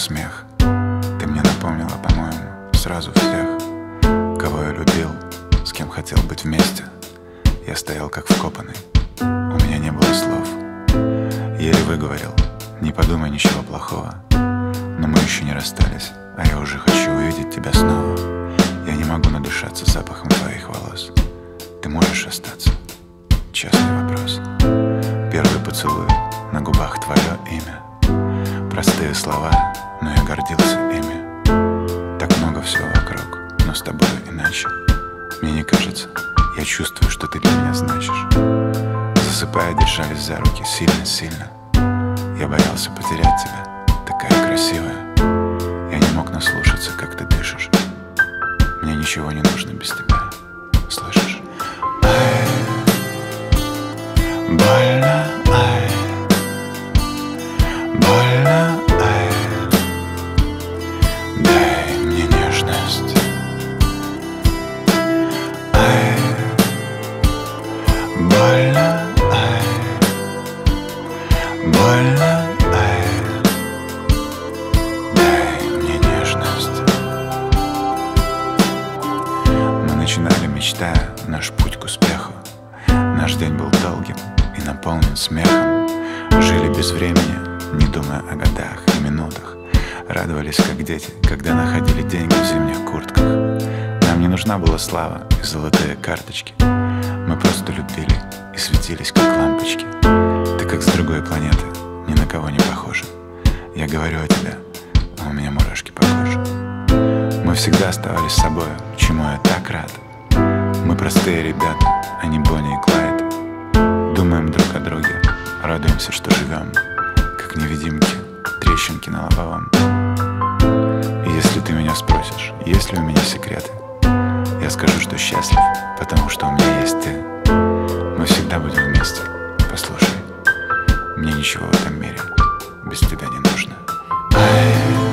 смех. Ты мне напомнила, по-моему, сразу всех, кого я любил, с кем хотел быть вместе. Я стоял как вкопанный, у меня не было слов. Еле выговорил: не подумай ничего плохого. Но мы еще не расстались, а я уже хочу увидеть тебя снова. Я не могу надышаться запахом твоих волос. Ты можешь остаться? Честный вопрос. Первый поцелуй, на губах твое имя. Простые слова, но я гордился ими. Так много всего вокруг, но с тобой иначе. Мне не кажется, я чувствую, что ты для меня значишь. Засыпая, держались за руки сильно-сильно. Я боялся потерять тебя, такая красивая. Я не мог наслушаться, как ты дышишь. Мне ничего не нужно без тебя, слышишь? Ай, больно, ай, больно, ай. Дай мне нежность. Ай, больно, ай, больно, ай. Дай мне нежность. Мы начинали, мечтая наш путь к успеху. Наш день был долгим и наполнен смехом. Жили без времени, не думая о годах и минутах. Радовались, как дети, когда находили деньги в зимних куртках. Нам не нужна была слава и золотые карточки. Мы просто любили и светились, как лампочки. Ты как с другой планеты, ни на кого не похожа. Я говорю о тебе, а у меня мурашки по коже. Мы всегда оставались собой, чему я так рад. Мы простые ребята, а не Бонни и Клайд. Думаем друг о друге, радуемся, что живем, как невидимки, трещинки на лобовом. И если ты меня спросишь, есть ли у меня секреты, я скажу, что счастлив, потому что у меня есть ты. Мы всегда будем вместе. Послушай, мне ничего в этом мире без тебя не нужно. Ай,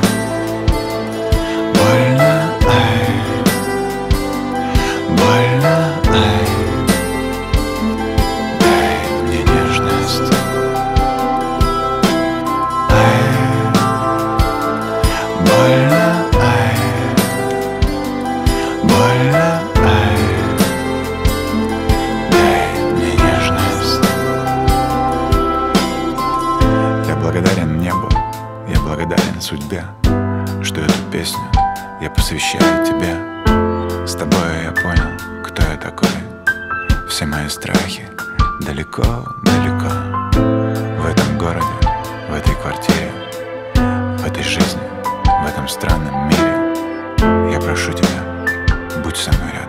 больно, ай, больно, ай. Дай мне нежность. Ай, больно, ай, больно, ай. Дай мне нежность. Я благодарен небу, я благодарен судьбе, что эту песню я посвящаю тебе. С тобой я понял, кто я такой. Все мои страхи далеко-далеко. В этом городе, в этой квартире, в этой жизни, в этом странном мире. Я прошу тебя, будь со мной рядом.